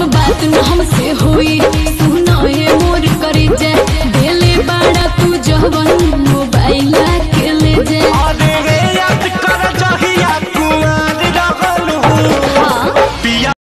अब बात न हमसे होई सुना है मोर करे जे देले बाड़ा तू जवन मोबाइल के ले जे।